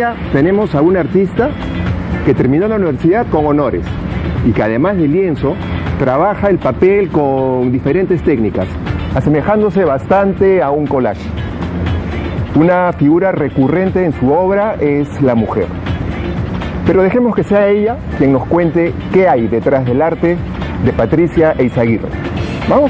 día tenemos a un artista que terminó la universidad con honores y que además de lienzo trabaja el papel con diferentes técnicas, asemejándose bastante a un collage. Una figura recurrente en su obra es la mujer. Pero dejemos que sea ella quien nos cuente qué hay detrás del arte de Patricia Eizaguirre. ¿Vamos?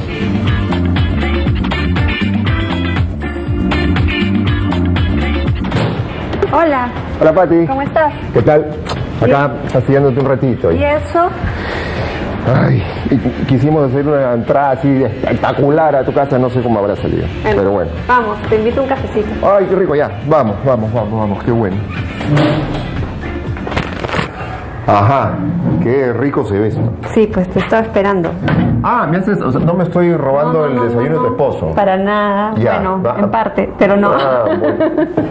Hola. Hola, Pati. ¿Cómo estás? ¿Qué tal? Acá fastidiándote un ratito. ¿Y eso? Ay, quisimos hacer una entrada así espectacular a tu casa, no sé cómo habrá salido. Pero bueno. Vamos, te invito a un cafecito. Ay, qué rico, ya. Vamos, qué bueno. Ajá, qué rico se ve esto. Sí, pues te estaba esperando. Ah, me haces, o sea, no me estoy robando el desayuno de tu esposo. Para nada, Ya, bueno, va. en parte, pero no. Ah, bueno.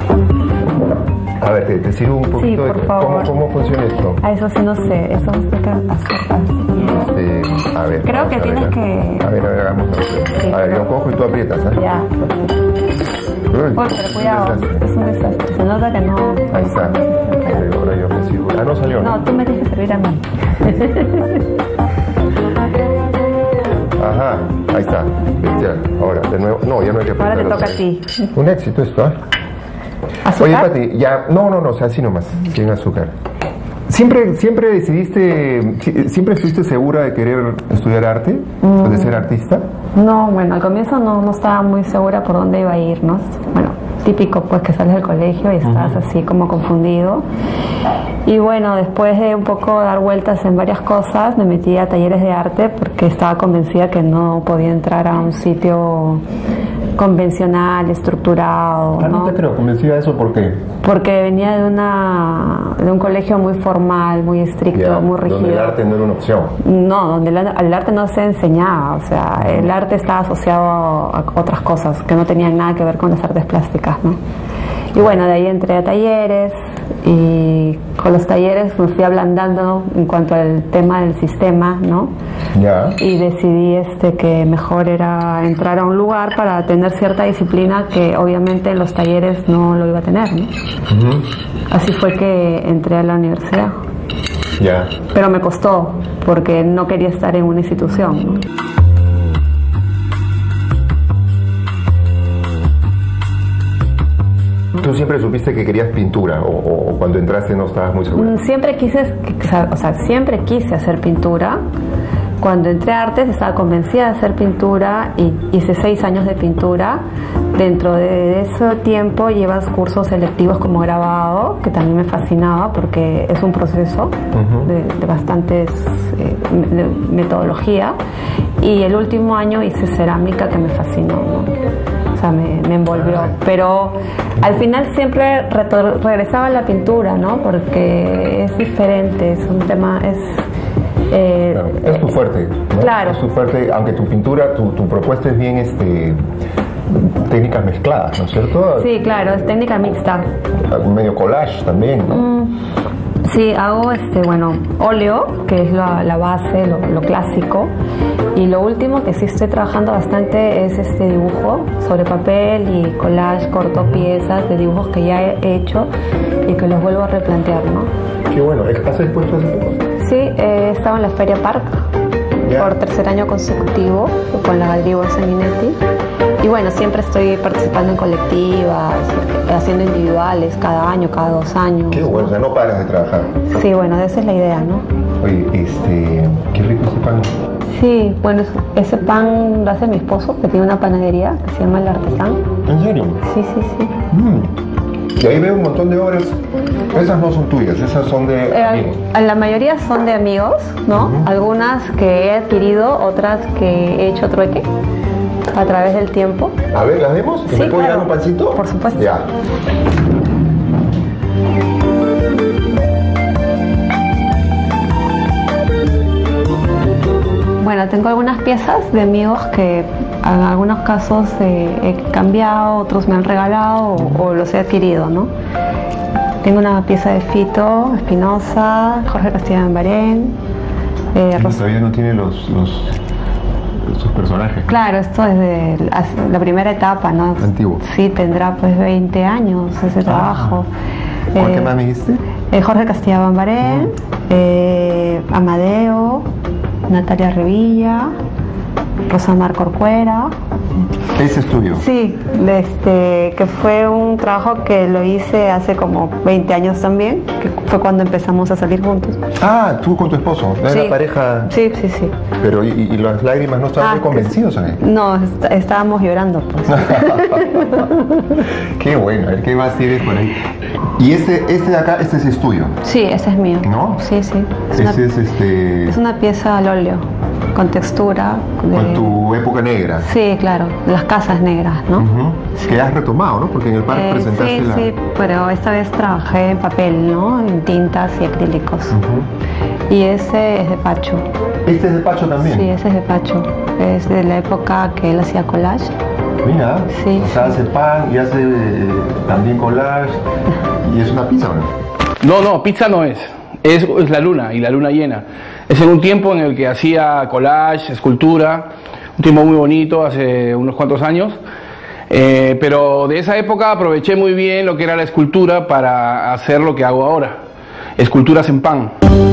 A ver, te sirvo un poquito Sí, por de... favor. ¿Cómo funciona esto? A eso sí no sé, eso no sé qué hacer así. A ver. Creo vamos que a ver, tienes que... A ver, hagamos a ver. Sí, A ver, yo pero- cojo y tú aprietas, ¿eh? Ya. Uy, Oye, pero cuidado, desastre. es un desastre. Se nota que no... Ahí está. Ahora yo me sirvo. Ah, no salió, No, tú me tienes que servir a mí. Ajá, ahí está. Ya, ahora, de nuevo. No, ya no hay que Ahora te apretar toca a otra ti. vez. Un éxito esto, ¿eh? ¿Azúcar? Oye, Pati, ya... No, o sea, así nomás, sin azúcar. ¿Siempre decidiste, siempre estuviste segura de querer estudiar arte? O de ser artista? No, bueno, al comienzo no estaba muy segura por dónde iba a ir, ¿no? Bueno, típico pues que sales del colegio y estás así como confundido. Y bueno, después de un poco dar vueltas en varias cosas, me metí a talleres de arte porque estaba convencida que no podía entrar a un sitio convencional, estructurado, Ah, no te creo, convencida de eso, ¿por qué? porque venía de un colegio muy formal, muy estricto, Ya, muy rígido. donde el arte no era una opción. No, donde el arte no se enseñaba, o sea, el arte estaba asociado a otras cosas que no tenían nada que ver con las artes plásticas, ¿no? Y bueno, de ahí entré a talleres y con los talleres me fui ablandando en cuanto al tema del sistema, ¿no? Ya. Y decidí que mejor era entrar a un lugar para tener cierta disciplina que obviamente en los talleres no lo iba a tener, ¿no? Así fue que entré a la universidad. Ya. Pero me costó, porque no quería estar en una institución, ¿no? ¿Tú siempre supiste que querías pintura o cuando entraste no estabas muy segura? Siempre siempre quise hacer pintura. Cuando entré a artes estaba convencida de hacer pintura y hice 6 años de pintura. Dentro de ese tiempo llevas cursos selectivos como grabado, que también me fascinaba porque es un proceso de bastantes de metodología. Y el último año hice cerámica, que me fascinó, ¿no? O sea, me envolvió. Pero al final siempre regresaba a la pintura, ¿no? Porque es diferente, es un tema... Claro, es tu fuerte, ¿no? Claro. Es tu fuerte, aunque tu pintura, tu propuesta es bien técnicas mezcladas, ¿no es cierto? Sí, claro, es técnica mixta. Medio collage también, ¿no? Sí, hago óleo, que es la base, lo clásico. Y lo último que sí estoy trabajando bastante es dibujo sobre papel y collage, corto piezas de dibujos que ya he hecho y que los vuelvo a replantear, ¿no? Qué bueno, ¿has expuesto hace poco? Sí, he estado en la Feria Park por 3er año consecutivo con la Galería Sanguinetti. Y bueno, siempre estoy participando en colectivas, haciendo individuales cada año, cada 2 años. Qué bueno, o sea, no paras de trabajar. Sí, bueno, esa es la idea, ¿no? Oye, qué rico ese pan. Sí, bueno, ese pan lo hace mi esposo, que tiene una panadería que se llama El Artesán. ¿En serio? Sí, sí, sí. Y ahí veo un montón de obras. Esas no son tuyas, esas son de amigos. La mayoría son de amigos, ¿no? Algunas que he adquirido, otras que he hecho trueque a través del tiempo. A ver, ¿las vemos? Sí, ¿Me puedo claro. dar un pancito? Por supuesto. Ya. Bueno, tengo algunas piezas de amigos que en algunos casos he cambiado, otros me han regalado o los he adquirido, ¿no? Tengo una pieza de Fito Espinosa, Jorge Castellán Barén. Todavía no tiene sus personajes. Claro, esto es de la primera etapa, ¿no? Antiguo. Sí, tendrá pues 20 años ese trabajo. ¿Cuál que más me dijiste? Jorge Castilla Bambarén, Amadeo, Natalia Revilla, Rosamar Corcuera. ¿Ese es tuyo? Sí, que fue un trabajo que lo hice hace como 20 años también, que fue cuando empezamos a salir juntos. Ah, tú con tu esposo, ¿no? Sí. Era pareja. Sí. Pero ¿y las lágrimas no estaban muy convencidos, ¿eh? No, estábamos llorando, pues. Qué bueno, a ver qué más tienes por ahí. Y este de acá, este es tuyo. Sí, ese es mío. ¿No? Sí. Es una pieza al óleo, con textura. Con tu época negra. Sí, claro, las casas negras, ¿no? Sí. Que has retomado, ¿no? Porque en el parque presentaste Sí, pero esta vez trabajé en papel, ¿no? En tintas y acrílicos. Y ese es de Pacho. ¿Este es de Pacho también? Sí, ese es de Pacho. Es de la época que él hacía collage. Mira, sí, o sea, hace pan y hace también collage. ¿Y es una pizza o no? No, pizza no es la luna y la luna llena. Es en un tiempo en el que hacía collage, escultura, un tiempo muy bonito, hace unos cuantos años. Pero de esa época aproveché muy bien lo que era la escultura para hacer lo que hago ahora, esculturas en pan.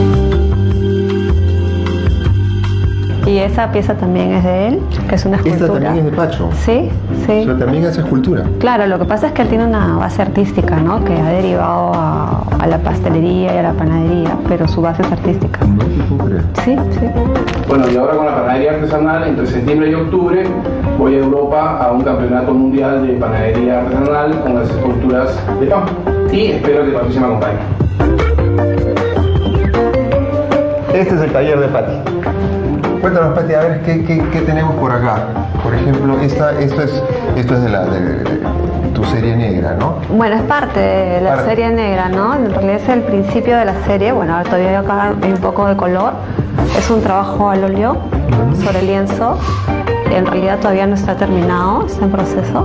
Y esa pieza también es de él, que es una escultura. ¿Esta también es de Pacho? Sí. O sea, también hace escultura. Claro, lo que pasa es que él tiene una base artística, ¿no? Que ha derivado a la pastelería y a la panadería, pero su base es artística. No te puedo creer. Sí. Bueno, y ahora con la panadería artesanal, entre septiembre y octubre, voy a Europa a un campeonato mundial de panadería artesanal con las esculturas de pan. Y espero que Patricia me acompañe. Este es el taller de Pati. Cuéntanos, Pati, a ver qué tenemos por acá. Por ejemplo, esto es de tu serie negra, ¿no? Bueno, es parte de la serie negra, ¿no? En realidad es el principio de la serie. Bueno, ahora todavía acá hay un poco de color. Es un trabajo al óleo sobre lienzo. En realidad todavía no está terminado, está en proceso.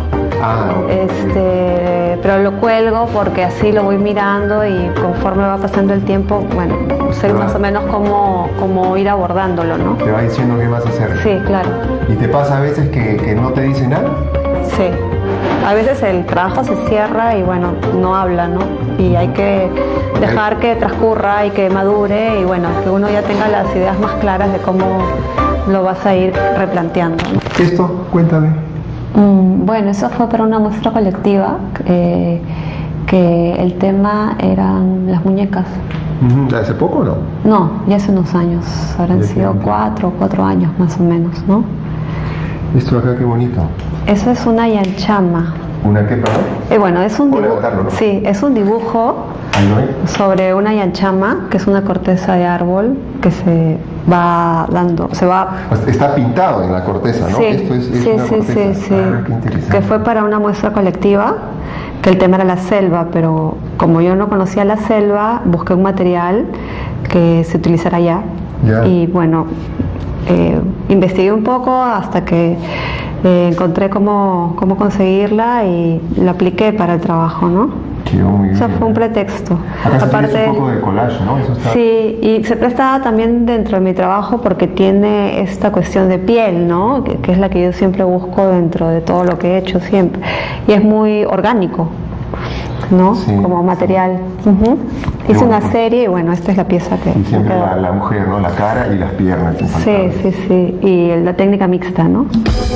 Pero lo cuelgo porque así lo voy mirando y conforme va pasando el tiempo, bueno, sé más o menos cómo ir abordándolo, ¿no? Te va diciendo qué vas a hacer. Sí, claro. ¿Y te pasa a veces que no te dice nada? Sí. A veces el trabajo se cierra y bueno, no habla, ¿no? Y hay que dejar que transcurra y que madure y bueno, que uno ya tenga las ideas más claras de cómo lo vas a ir replanteando, ¿no? ¿Esto? Cuéntame. Bueno, eso fue para una muestra colectiva, que el tema eran las muñecas. ¿Hace poco o no? No, ya hace unos años, habrán sido 4 años más o menos, ¿no? Esto acá, qué bonito. Eso es una yanchama. ¿Una qué, perdón? Bueno, es un dibujo. ¿No? Sí, es un dibujo sobre una yanchama, que es una corteza de árbol que se va dando, Está pintado en la corteza, ¿no? Sí, Esto es una corteza. Sí. Qué interesante. Que fue para una muestra colectiva, que el tema era la selva, pero como yo no conocía la selva, busqué un material que se utilizara allá. Y bueno, investigué un poco hasta que encontré cómo conseguirla y lo apliqué para el trabajo, ¿no? Eso fue un pretexto. Aparte, un poco de collage, ¿no? Eso está... Sí, y se prestaba también dentro de mi trabajo porque tiene esta cuestión de piel, ¿no? Que es la que yo siempre busco dentro de todo lo que he hecho siempre. Y es muy orgánico, ¿no? Sí, como material. Hice una serie y bueno, esta es la pieza que... Y siempre la mujer, ¿no? La cara y las piernas. Sí. Y la técnica mixta, ¿no?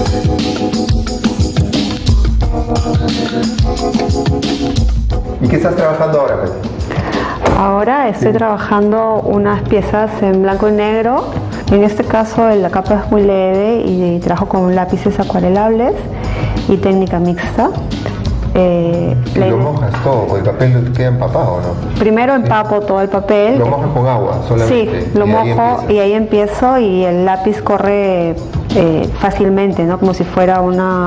¿Y qué estás trabajando ahora, Pati? Ahora estoy trabajando unas piezas en blanco y negro. En este caso la capa es muy leve y trabajo con lápices acuarelables y técnica mixta. ¿Y lo mojas todo o el papel queda empapado o no? Primero empapo todo el papel. ¿Lo mojas con agua solamente? Sí, lo mojo y ahí empiezo y el lápiz corre fácilmente, ¿no? Como si fuera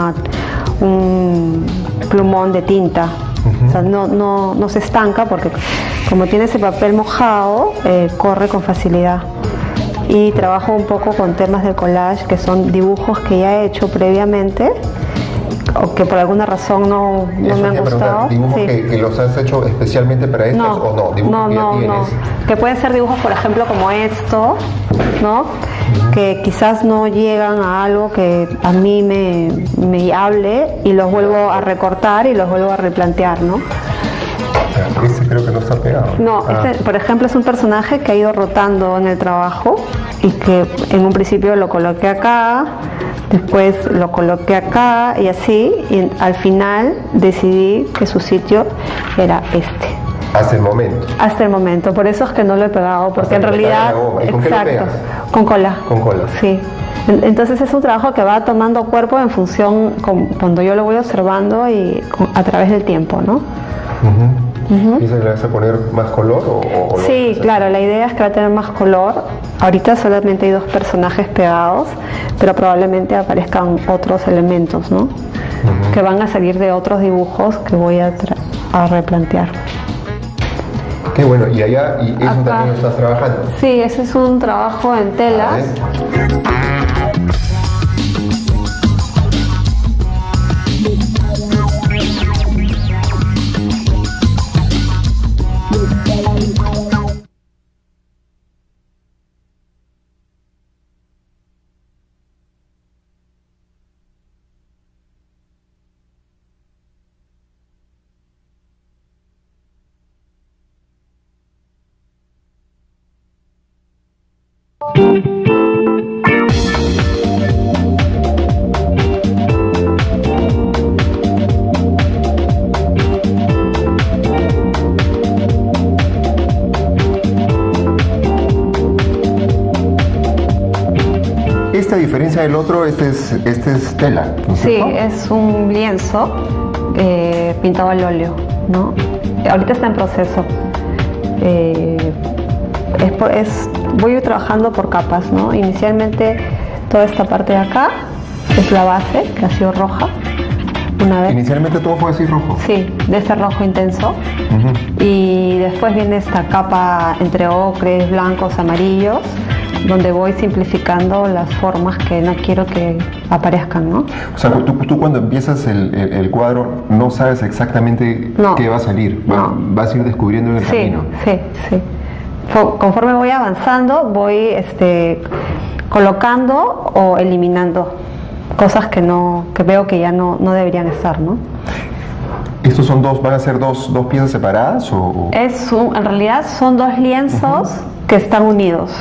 un plumón de tinta. O sea, no se estanca porque como tiene ese papel mojado, corre con facilidad. Y trabajo un poco con temas de collage, que son dibujos que ya he hecho previamente o que por alguna razón no me han gustado. ¿Dibujos que los has hecho especialmente para estos o no? ¿Dibujos que ya tienes? Que pueden ser dibujos, por ejemplo, como esto, ¿no? Que quizás no llegan a algo que a mí me hable y los vuelvo a recortar y los vuelvo a replantear, ¿no? Este creo que no está pegado. No, este, por ejemplo, es un personaje que ha ido rotando en el trabajo y que en un principio lo coloqué acá, después lo coloqué acá y así, y al final decidí que su sitio era este. Hasta el momento. Hasta el momento, por eso es que no lo he pegado, porque en realidad... ¿Y con qué lo pegas? Con cola. Con cola. Sí. Entonces es un trabajo que va tomando cuerpo en función, cuando yo lo voy observando y a través del tiempo, ¿no? ¿Piensas que le vas a poner más color o sí, claro, la idea es que va a tener más color. Ahorita solamente hay 2 personajes pegados, pero probablemente aparezcan otros elementos, ¿no? Que van a salir de otros dibujos que voy a replantear. Qué bueno, y allá, y eso acá también lo estás trabajando. Sí, ese es un trabajo en telas. Esta diferencia del otro, este es tela, ¿no es Sí, cierto? es un lienzo pintado al óleo, ¿no? Ahorita está en proceso. Voy trabajando por capas, ¿no? Inicialmente toda esta parte de acá es la base, que ha sido roja. Una vez. Inicialmente todo fue así rojo. Sí, de ese rojo intenso. Y después viene esta capa entre ocres, blancos, amarillos, donde voy simplificando las formas que no quiero que aparezcan, ¿no? O sea, tú cuando empiezas el cuadro no sabes exactamente qué va a salir, vas a ir descubriendo en el camino. Sí. Conforme voy avanzando, voy colocando o eliminando cosas que veo que ya no deberían estar, ¿no? ¿Estos van a ser dos piezas separadas o...? En realidad son 2 lienzos que están unidos.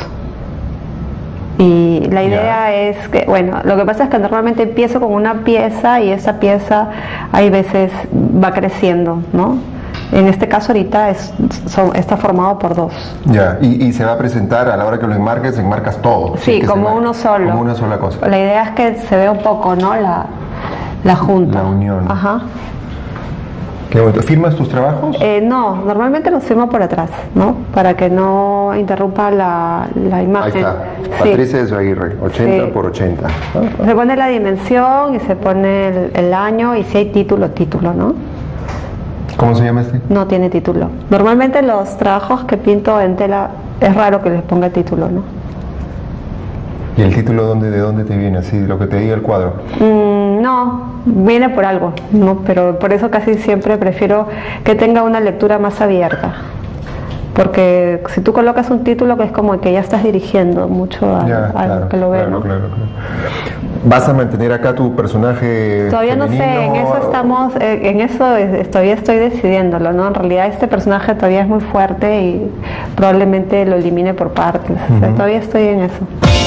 Y la idea es que, bueno, lo que pasa es que normalmente empiezo con una pieza y esa pieza hay veces va creciendo, ¿no? En este caso ahorita está formado por 2. Ya, y se va a presentar a la hora que lo enmarcas todo. Sí, como uno solo. Como una sola cosa. La idea es que se vea un poco, ¿no? La junta. La unión. Ajá. Qué bonito. ¿Firmas tus trabajos? No, normalmente los firmo por atrás, ¿no? Para que no interrumpa la imagen. Ahí está. Sí. Patricia de Zuaguirre, 80 Sí. por 80. Se pone la dimensión y se pone el año y si hay título, ¿no? ¿Cómo se llama este? No tiene título. Normalmente los trabajos que pinto en tela es raro que les ponga título, ¿no? ¿Y el título de dónde te viene? Así, lo que te diga el cuadro. No, viene por algo, ¿no? Pero por eso casi siempre prefiero que tenga una lectura más abierta. Porque si tú colocas un título que es como que ya estás dirigiendo mucho a que lo vea, ¿no? Claro. ¿Vas a mantener acá tu personaje Todavía femenino? No sé, en eso estamos, todavía estoy decidiéndolo, ¿no? En realidad este personaje todavía es muy fuerte y probablemente lo elimine por partes. O sea, todavía estoy en eso.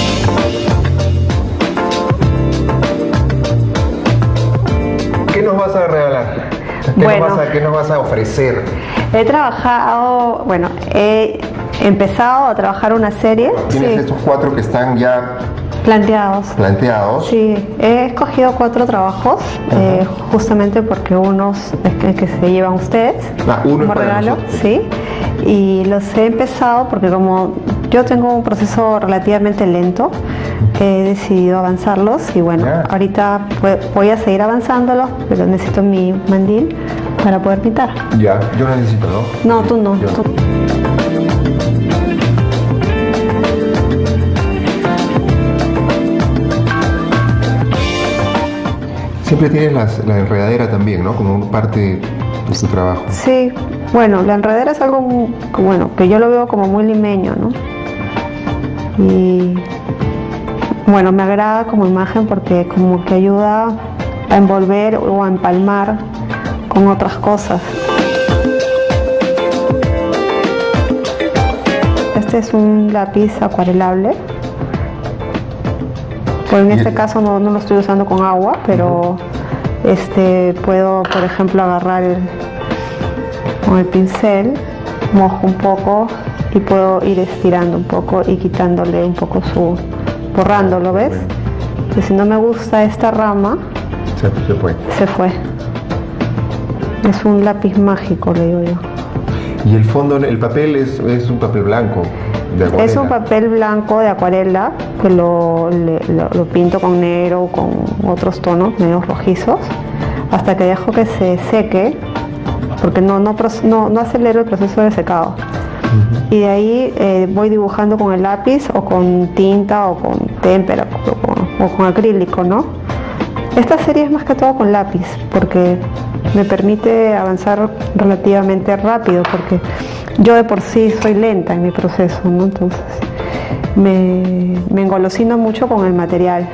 ¿Qué nos vas a regalar? ¿Qué nos vas a ofrecer? He trabajado, he empezado a trabajar una serie. Tienes estos 4 que están ya planteados. Sí, he escogido 4 trabajos, justamente porque unos es que se llevan ustedes como regalo, sí. Y los he empezado porque como yo tengo un proceso relativamente lento, he decidido avanzarlos y bueno, ahorita voy a seguir avanzándolos, pero necesito mi mandil para poder pintar. Ya, yo no necesito, ¿no? No, tú no. Siempre tienes la enredadera también, ¿no? Como parte de tu trabajo. Sí, bueno, la enredadera es algo que yo lo veo como muy limeño, ¿no? Y bueno, me agrada como imagen porque como que ayuda a envolver o a empalmar con otras cosas. Este es un lápiz acuarelable. Pues en este caso no lo estoy usando con agua, pero puedo, por ejemplo, agarrar con el pincel, mojo un poco y puedo ir estirando un poco y quitándole un poco borrándolo, ¿ves? Que si no me gusta esta rama, se fue. Se fue. Es un lápiz mágico, le digo yo. Y el fondo, el papel es un papel blanco de acuarela. Es un papel blanco de acuarela que lo pinto con negro o con otros tonos medios rojizos hasta que dejo que se seque, porque no acelero el proceso de secado. Y de ahí voy dibujando con el lápiz o con tinta o con témpera o con acrílico, ¿no? Esta serie es más que todo con lápiz porque me permite avanzar relativamente rápido, porque yo de por sí soy lenta en mi proceso, ¿no? Entonces me engolosino mucho con el material.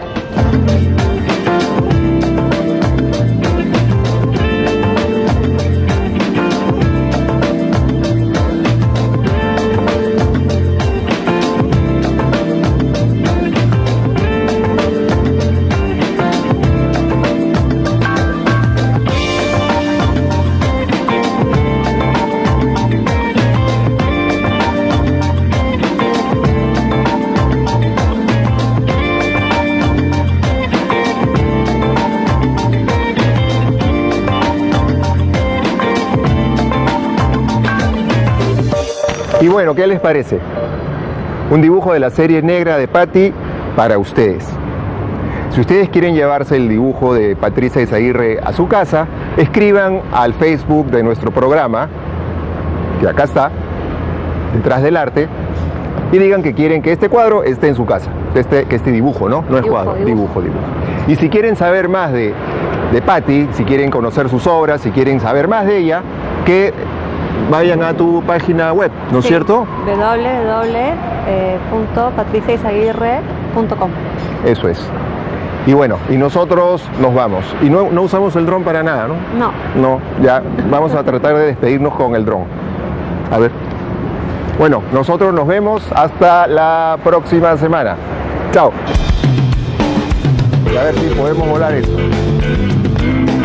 Y bueno, ¿qué les parece? Un dibujo de la serie negra de Patti para ustedes. Si ustedes quieren llevarse el dibujo de Patricia Izaguirre a su casa, escriban al Facebook de nuestro programa, que acá está, detrás del arte, y digan que quieren que este cuadro esté en su casa, que este dibujo, ¿no? No es cuadro, dibujo. Y si quieren saber más de Patti, si quieren conocer sus obras, si quieren saber más de ella, que vayan a tu página web, ¿no es cierto? www.patriciaizaguirre.com. Eso es. Y bueno, y nosotros nos vamos. Y no usamos el dron para nada, ¿no? No. No, ya vamos a tratar de despedirnos con el dron. A ver. Bueno, nosotros nos vemos hasta la próxima semana. Chao. A ver si podemos volar esto.